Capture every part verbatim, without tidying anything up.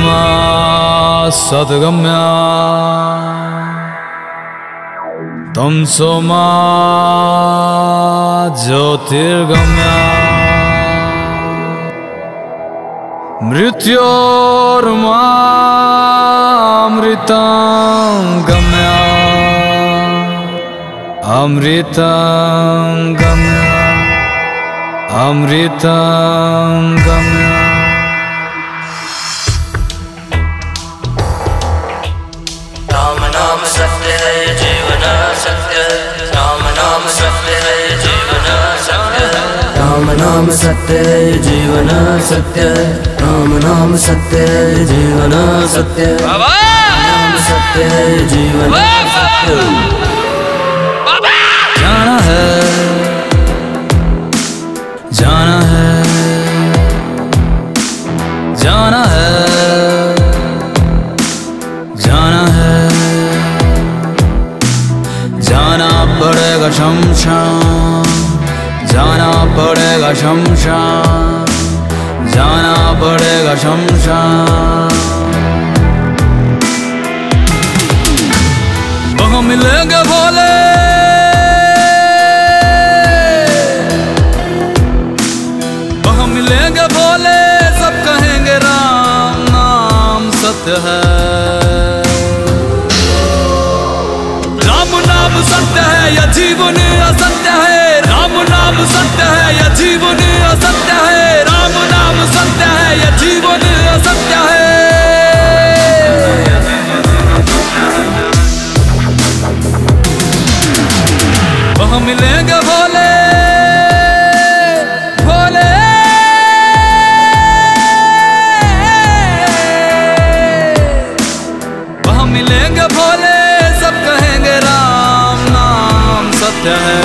ब्रह्मा सद्गम्या तमसो मा ज्योतिर्गम्या मृत्योर्मामृतं गम्या अमृतं गम्या अमृतं गम्या। राम नाम सत्य है जीवन सत्य, राम नाम सत्य है जीवन सत्य, राम नाम सत्य है जीवन सत्य, राम नाम सत्य है जीवन सत्य, नाम सत्य है जीवन सत्य। जाना है जाना है जाना है जाना है जाना पड़ेगा शमशान, जाना पड़ेगा शमशान, जाना पड़ेगा शमशान। वहाँ मिलेंगे भोले, वहाँ मिलेंगे भोले, सब कहेंगे राम नाम सत्य है, राम नाम सत्य है या जीवन असत्य है, राम नाम सत्य है या जीवन असत्य है, राम नाम सत्य है या जीवन असत्य है। वहाँ मिलेंगे भोले भोले, वहाँ मिलेंगे भोले, सब कहेंगे राम नाम सत्य है,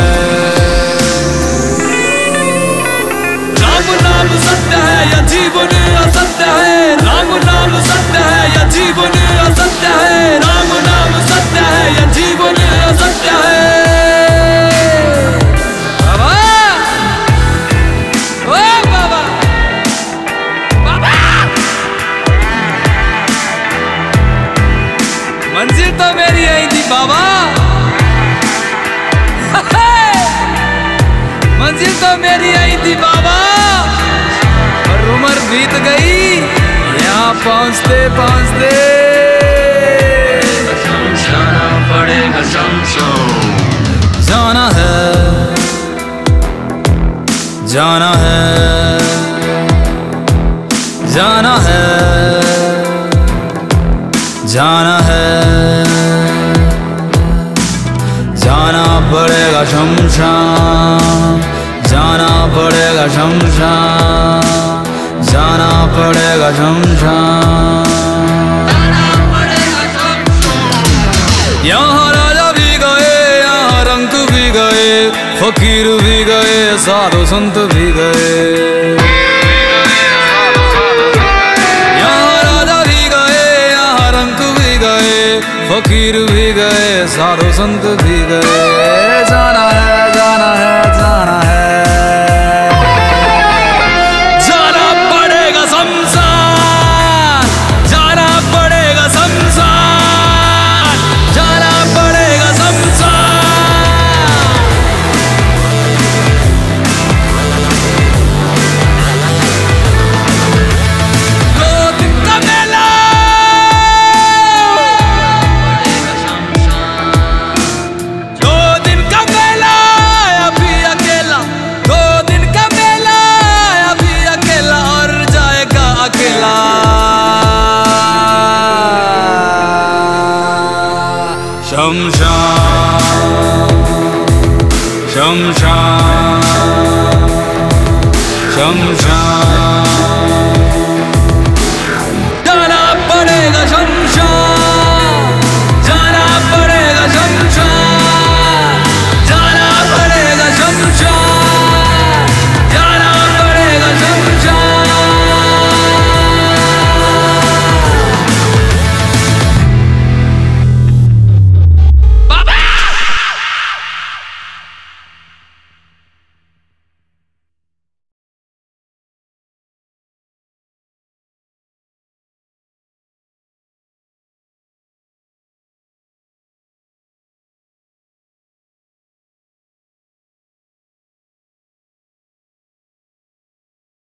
राम नाम सत्य है या जीवन असत्य है, राम नाम सत्य है या जीवन असत्य है, राम नाम सत्य है या जीवन असत्य है। बाबा ओ बाबा बाबा, मंजिल तो मेरी यही थी बाबा, मंजिल तो मेरी यही थी बाबा, और उम्र बीत गई यहाँ पहुँचते पहुँचते। जाना पड़ेगा शमशान, जाना है जाना है जाना है जाना है जाना पड़ेगा शमशान, जाना पड़ेगा शमशान, जाना पड़ेगा शमशान। यहाँ राजा भी गए, यहाँ रंक भी गए, फकीर भी गए, साधु संत भी गए, यहाँ राजा भी गए, यहाँ रंक भी गए, फकीर भी गए, साधु संत भी गए। जाना है जाना है जाना है, जाना पड़ेगा शमशान, जाना पड़ेगा शमशान, जाना पड़ेगा शमशान। दो दिन का मेला, दो दिन का मेला अभी अकेला, दो दिन का मेला अभी अकेला, और जाएगा अकेला। शमशान शमशान शमशान